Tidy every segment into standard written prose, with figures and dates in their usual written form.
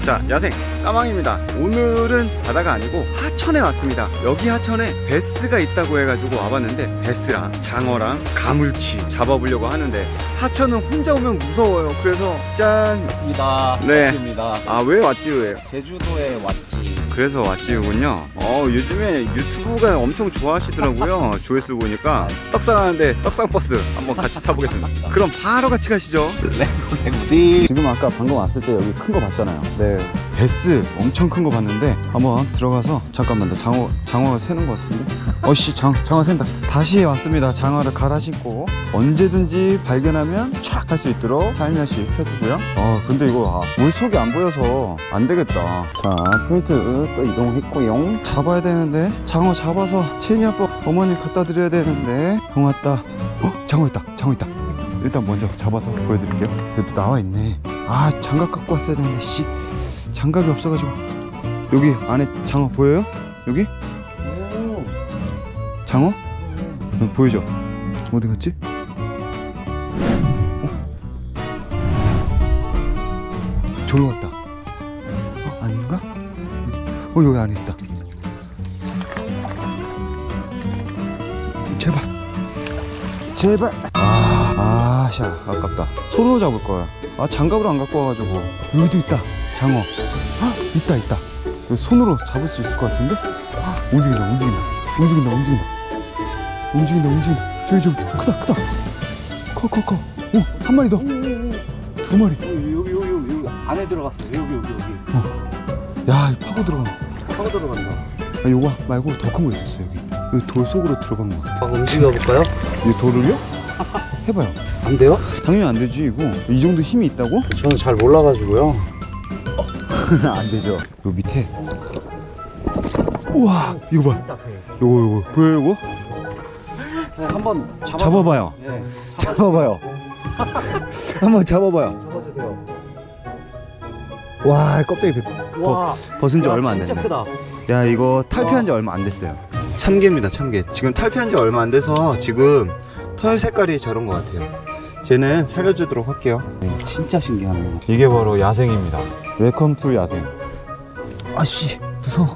자, 야생 까망입니다. 오늘은 바다가 아니고 하천에 왔습니다. 여기 하천에 베스가 있다고 해가지고 와봤는데 베스랑 장어랑 가물치 잡아보려고 하는데 하천은 혼자 오면 무서워요. 그래서 짠! 입니다. 네. 왔지입니다. 아, 왜 왓지우예요? 제주도에 왔지. 그래서 왓지우군요. 요즘에 유튜브가 엄청 좋아하시더라고요. 조회수 보니까 떡상하는데 떡상버스 한번 같이 타보겠습니다. 그럼 바로 같이 가시죠. 레고디. 지금 아까 방금 왔을 때 여기 큰 거 봤잖아요. 네. 베스 엄청 큰 거 봤는데 한번 들어가서 잠깐만 나 장어가 새는 거 같은데. 어씨 장어 샌다. 다시 왔습니다. 장어를 갈아 신고 언제든지 발견하면 촥 할 수 있도록 살며시 펴주고요. 근데 이거 물속이 안 보여서 안 되겠다. 자, 포인트 또 이동했고요. 잡아야 되는데 장어 잡아서 체니 아빠 어머니 갖다 드려야 되는데. 왔다. 장어 있다. 일단 먼저 잡아서 보여드릴게요. 그래도 나와 있네. 아, 장갑 갖고 왔어야 되는데 씨, 장갑이 없어가지고. 여기 안에 장어 보여요? 여기? 장어? 보이죠? 어디 갔지? 저기 갔다. 아닌가? 여기 안에 있다. 제발. 샤, 아깝다. 손으로 잡을 거야. 장갑으로 안 갖고 와가지고. 여기도 있다. 장어. 있다. 여기 손으로 잡을 수 있을 것 같은데? 움직인다. 저기 크다. 커. 한 마리 더. 두 마리. 여기 안에 들어갔어. 여기. 야, 파고 들어간다. 요거 말고 더 큰 거 있었어. 여기 돌 속으로 들어간 거 같아. 움직여 볼까요? 이 돌을요? 해봐요. 안 돼요? 당연히 안 되지. 이거 이 정도 힘이 있다고? 저는 잘 몰라가지고요. 안 되죠. 요 밑에. 우와, 이거 봐. 요거 보여요, 이거? 네, 한번 잡아봐요. 네. 잡아봐요. 한번 잡아봐요. 잡아주세요. 와, 껍데기 벗은 지 얼마 안 됐네. 진짜 크다. 야, 이거 탈피한 지 얼마 안 됐어요. 참개입니다, 참개. 지금 탈피한 지 얼마 안 돼서 지금 털 색깔이 저런 것 같아요. 쟤는 살려주도록 할게요. 진짜 신기하네요. 이게 바로 야생입니다. 웰컴 투 야생. 아씨, 무서워.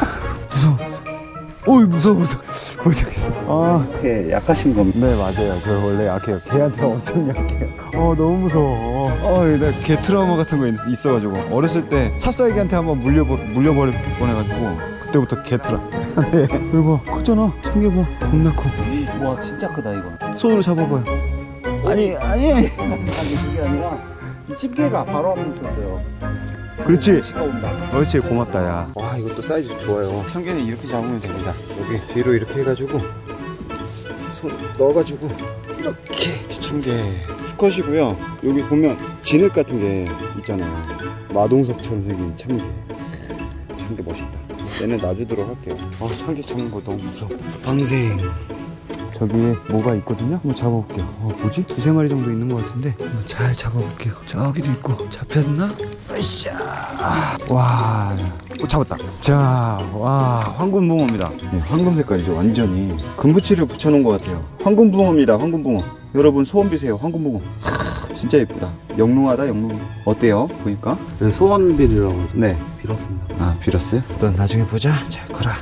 어이, 무서워. 못 잡겠어. 이렇게 약하신 겁니다. 네, 맞아요. 저 원래 약해요. 걔한테 엄청 약해요. 너무 무서워. 내가 개 트라우마 같은 거 있어가지고 어렸을 때 삽살개한테 한번 물려버릴 뻔해가지고 그때부터 개 트라. 네. 이거 봐, 크잖아. 참개봐, 겁나 커. 와, 진짜 크다 이거. 손으로 잡아봐요. 아니. 그게 아니라 이 집게가 바로 한번 쳤어요. 그렇지. 시가 온다. 그렇지, 고맙다. 야, 와, 이것도 사이즈 좋아요. 참개는 이렇게 잡으면 됩니다. 여기 뒤로 이렇게 해가지고 손 넣어가지고 이렇게. 참개 수컷이고요. 여기 보면 진흙 같은 게 있잖아요. 마동석처럼 생긴 참개 멋있다. 얘는 놔주도록 할게요. 참개 잡는 거 너무 무서워. 방생. 저기에 뭐가 있거든요. 한번 잡아볼게요. 뭐지? 두세 마리 정도 있는 것 같은데 한번 잘 잡아볼게요. 저기도 있고. 잡혔나? 으쌰. 와, 잡았다. 자, 와, 황금붕어입니다. 네, 황금 색깔이죠. 완전히 금붙이를 붙여놓은 것 같아요. 황금붕어입니다. 황금붕어. 여러분 소원 비세요. 황금붕어. 진짜 예쁘다. 영롱하다. 어때요? 보니까? 소원 빌이라고 해서 네, 빌었습니다. 빌었어요? 또 나중에 보자. 자, 가라.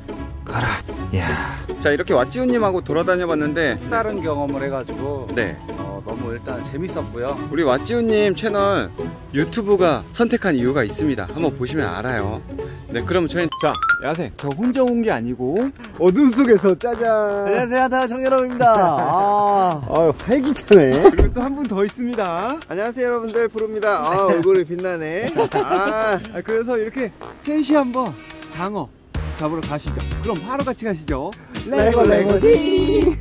이야. 자, 이렇게 왓지우님하고 돌아다녀봤는데 다른 경험을 해가지고 네, 너무 일단 재밌었고요. 우리 왓지우님 채널 유튜브가 선택한 이유가 있습니다. 한번 보시면 알아요. 네, 그럼 저희는 자, 야생 저 혼자 온 게 아니고 어둠 속에서 짜잔. 안녕하세요, 하다 정여러분입니다. 활기차네. 그리고 또 한 분 더 있습니다. 안녕하세요, 여러분들. 부릅니다. 얼굴이 빛나네. 그래서 이렇게 셋이 한번 장어 잡으러 가시죠. 그럼 바로 같이 가시죠. 레고디.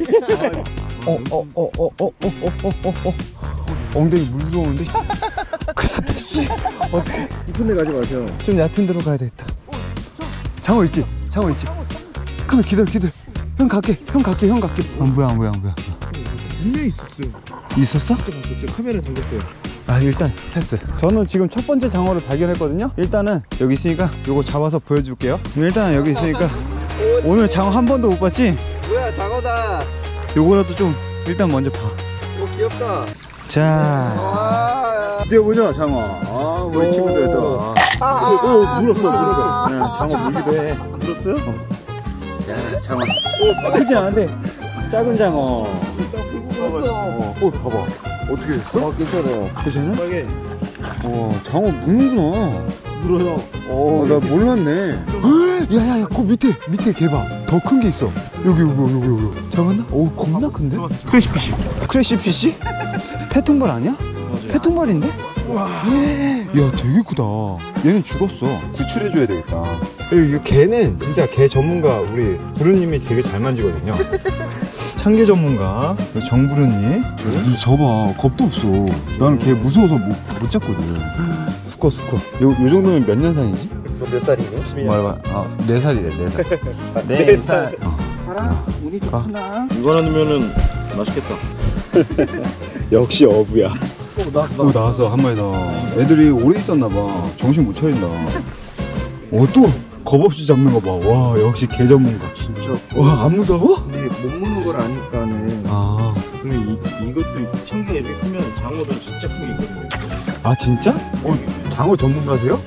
엉덩이 무서운데? 큰일났다 씨. 이쁜 데 가지 마세요. 좀 얕은 데로 가야 되겠다. 장어 있지? 그럼 기다려. 형 갈게. 안 보여. 분명히 있었어? 진짜 카메라 당겼어요. 일단 패스. 저는 지금 첫 번째 장어를 발견했거든요. 일단은 여기 있으니까 요거 잡아서 보여줄게요. 일단 여기 있으니까 오늘 장어 한 번도 못 봤지? 뭐야, 장어다. 요거라도 좀 일단 먼저 봐. 귀엽다. 자, 뛰어보자 장어. 우리 친구들 또 물었어. 그냥 장어 물기도 해. 물었어요? 야, 장어. 크지 않은데 작은 장어. 봐봐. 어떻게 됐어? 괜찮아요. 괜찮아? 빨개. 장어 무는구나. 물어요. 나 몰랐네. 야야야, 그 밑에 개봐. 더 큰 게 있어. 여기. 잡았나? 오, 겁나 큰데? 크래시피쉬. 크래시피쉬? 페통발 아니야? 맞아요. 페통발인데? 와. 야, 되게 크다. 얘는 죽었어. 구출해줘야 되겠다. 이 개는 진짜 개 전문가 우리 부르님이 되게 잘 만지거든요. 참개 전문가 정부르님. 저봐, 겁도 없어. 나는 개 무서워서 못 잡거든. 수컷. 요 정도면 몇 년 산이지? 너 몇 살이니? 말봐. 4살이래, 4살. 4살. 봐라, 운이 좋구나. 이거 하나 넣으면은 맛있겠다. 역시 어부야. 나왔어. 한 마리 더. 애들이 오래 있었나봐. 정신 못 차린다. 또 겁 없이 잡는 거 봐. 와, 역시 개 전문가. 진짜. 와, 안 무서워? 근데 못 무는 걸 아니까는. 그러면 이것도 참깨 이렇게 크면 장어도 진짜 큰 게 있거든요. 아, 진짜? 장어 전문가세요?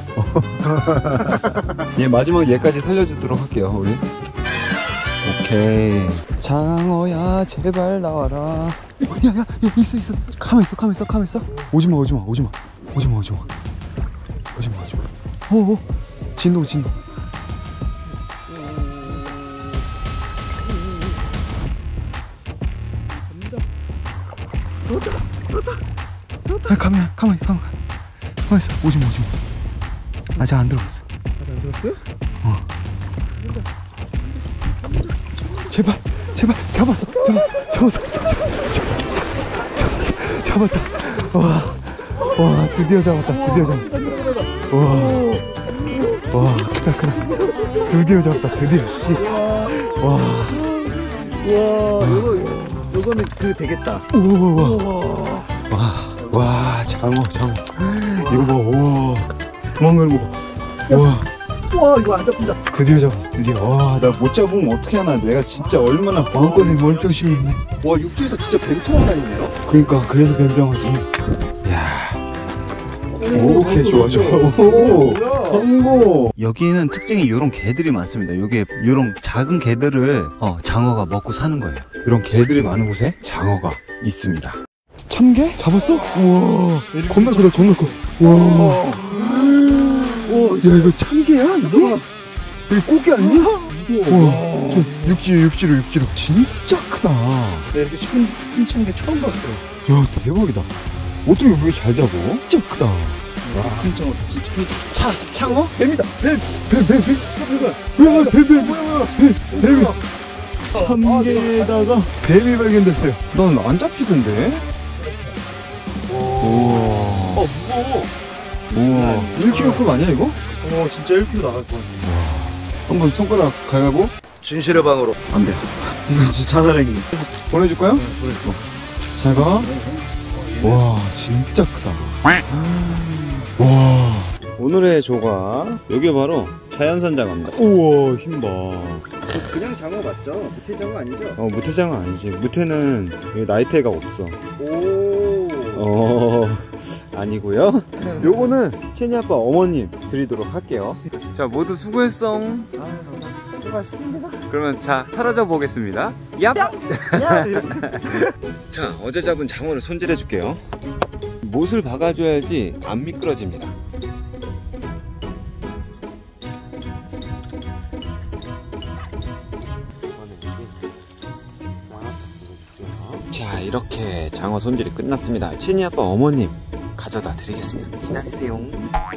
얘 마지막 얘까지 살려주도록 할게요, 우리. 오케이. 장어야, 제발 나와라. 야, 있어. 가만 있어. 오지마. 진동. 야, 가만히 있어. 오지마. 아직 안 들어갔어. 안 들었어요? 제발 잡았어. 와, 드디어 잡았다. 와, 크다. 드디어 잡았다. 씨. 요거는 되겠다. 와, 장어. 이거 봐. 와, 도망가는 거 봐. 와, 이거 안 잡힌다. 드디어 잡았어. 와, 나 못 잡으면 어떻게 하나. 내가 진짜 얼마나 마음고생 멀쩡심이 있네. 와, 육지에서 진짜 뱀 처음 다니네요. 그러니까 그래서 뱀장어지. 야, 오케이, 좋아. 성공. 여기는 특징이 이런 개들이 많습니다. 여기 이런 작은 개들을 장어가 먹고 사는 거예요. 이런 개들이 많은 곳에 장어가 있습니다. 참개? 잡았어? 우와, 겁나 크다. 우와. 야, 이거 참개야? 이게? 이게 꽃게 아니야? 무서워. 우와, 저 육지로. 진짜 크다. 네, 이렇게 큰 게 처음 봤어. 야, 대박이다. 어떻게 이렇게 잘 잡어? 진짜 크다. 와, 큰 장어 진짜 큰. 창어? 뱀이다. 뱀. 뱀이. 참개에다가 뱀이 발견됐어요. 난 안 잡히던데? 우와. 무거워. 우와. 1kg급 아니야, 이거? 진짜 1kg 나갈 것 같아. 한번 손가락 가위바위보? 진실의 방으로. 안 돼. 이거 진짜 자살행위. 보내줄까요? 네, 보내줘. 잘 가. 와, 진짜 크다. 와. 오늘의 조각. 여기 바로 자연산 장어입니다. 우와, 힘 봐. 그냥 장어 맞죠? 무태 장어 아니죠? 무태장어 아니지. 무태는 여기 나이테가 없어. 아니고요. 요거는 채니 아빠 어머님 드리도록 할게요. 자, 모두 수고했어. 수고하셨습니다. 그러면 자, 사라져 보겠습니다. 얍! 자, 어제 잡은 장어를 손질해 줄게요. 못을 박아줘야지 안 미끄러집니다. 자, 이렇게 장어 손질이 끝났습니다. 채니 아빠 어머님 가져다 드리겠습니다. 기다리세요.